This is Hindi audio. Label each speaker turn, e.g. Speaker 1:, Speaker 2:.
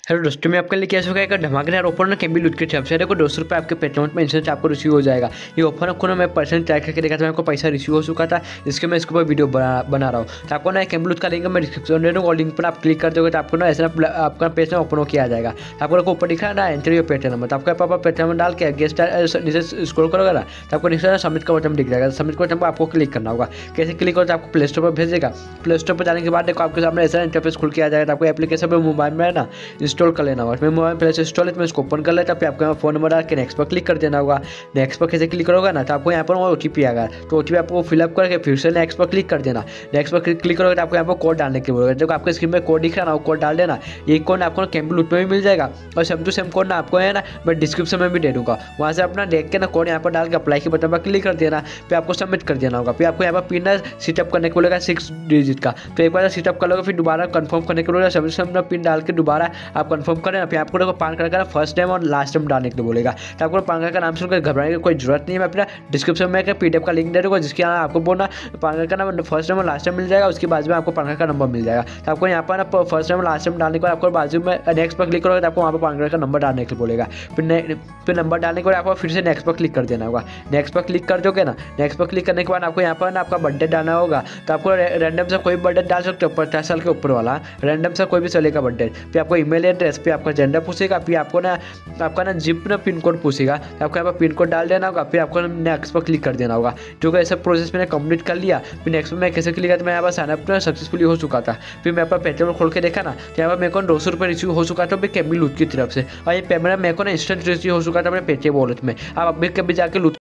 Speaker 1: हेलो दोस्तों, मैं आपके लिए क्या होगा एक धमाकेदार ऑफर ना कैंबी लूट के तरफ से देखो 200 रुपये आपके पेटीएम में इंस्टेंट आपको रिसीव हो जाएगा। ये ऑफर आपको ना मैं पर्सनल ट्राई करके देखा था, आपको पैसा रिसीव हो चुका था, इसके मैं इसके ऊपर वीडियो बना रहा हूँ। तो आपको ना कैंबी लूट का लिंक मैं डिस्क्रिप्शन में दे दूँगा और लिंक पर आप क्लिक कर दोगे तो आपको ना ऐसा आपका पेज में ओपन हो किया जाएगा। आपको ऊपर दिखा है ना एंट्री योर पेटीएम नंबर, तो आपका पापा पेटीएम नंबर डाल के गेस्ट नीचे स्क्रॉल करोगे ना तो आपको नीचे सबमिट का बटन दिख जाएगा। सबमिट का बटन पर आपको क्लिक करना होगा। कैसे क्लिक हो तो आपको प्ले स्टोर पर भेजेगा। प्ले स्टोर पर जाने के बाद देखो आपके सामने ऐसा इंटरफेस खुल के आ जाएगा। तो आपको एप्लीकेशन पर मोबाइल में ना इंस्टॉल कर लेना होगा। मोबाइल पहले से इंस्टॉल है तो मैं इसको ओपन कर लेता, फिर आपको फोन नंबर डाल के नेक्स्ट पर क्लिक कर देना होगा। नेक्स्ट पर कैसे क्लिक करोगे ना तो आपको यहाँ पर OTP आएगा, तो OTP आपको फिलअप करके फिर से नेक्स्ट पर क्लिक कर देना। नेक्स्ट पर क्लिक करोगे तो आपको यहाँ पर कोड डालने के बोलेगा। जो आपके स्क्रीन में कोड दिख रहा है ना वो कोड डाल देना। ये कोड आपको कैंबी लूट में भी मिल जाएगा और सेम टू सेम कोड ना आपको है ना मैं डिस्क्रिप्शन में भी दे दूँगा। वहाँ से अपना देख के ना कोड यहाँ पर डाल के अप्लाई के बटन पर क्लिक कर देना, फिर आपको सबमिट कर देना होगा। फिर आपको यहाँ पर पिन सेटअप करने के बोलेगा 6 डिजिट का, तो एक बार सेटअप कर लोगे फिर दोबारा कंफर्म करने के बोलेगा। सबसे अपना पिन डाल के दोबारा आप कंफर्म करें। फिर आपको देखो पान कार्ड का फर्स्ट टाइम और लास्ट टाइम डालने के लिए बोलेगा। तो आपको पान कार्ड का नाम सुनकर घबराने की कोई जरूरत नहीं है। मैं अपना डिस्क्रिप्शन में एक PDF का लिंक दे दूँगा जिसके यहाँ आपको बोलना पान कार्ड का नाम फर्स्ट टाइम और लास्ट टाइम मिल जाएगा। उसके बाद में आपको पान कार्ड का नंबर मिल जाएगा। तो आपको यहाँ पर ना फर्स्ट टाइम और लास्ट टाइम डालने के बाद आपको बाजू में नेक्स्ट पर क्लिक करोगे तो आपको वहाँ पर पान कार्ड का नंबर डालने के लिए बोलेगा। फिर नंबर डालने के बाद आपको फिर से नेक्स्ट पर क्लिक कर देना होगा। नेक्स्ट पर क्लिक कर दोगे ना, नेक्स्ट पर क्लिक करने के बाद आपको यहाँ पर ना आपका बर्थडे डालना होगा। तो आपको रैंडम से कोई बर्थडे डाल सकते हो, 50 साल के ऊपर वाला रैंडम से कोई भी चलेगा बर्थडे। फिर आपको ईमेल एड्रेस, फिर आपका जेंडर पूछेगा, फिर आपको ना आपका ना जिप ना पिन कोड पूछेगा। तो आपको यहाँ पर पिन कोड डाल देना होगा। फिर आपको नेक्स्ट पर क्लिक कर देना होगा। जो कि ऐसा प्रोसेस मैंने कंप्लीट कर लिया। फिर नेक्स्ट में मैं कैसे क्लिक किया तो मैं यहाँ पर साइनअप सक्सेसफुली हो चुका था। फिर मैं अपना पेटीएम खोल के देखा ना तो यहाँ पर मेरे को 200 रुपये रिसीव हो चुका था कैंबी लूट की तरफ से। और ये पेमेंट मेरे को ना इंस्टेंट रिसीव हो चुका था अपने पेटीएम वॉलेट में। आप अभी कभी जाके लूट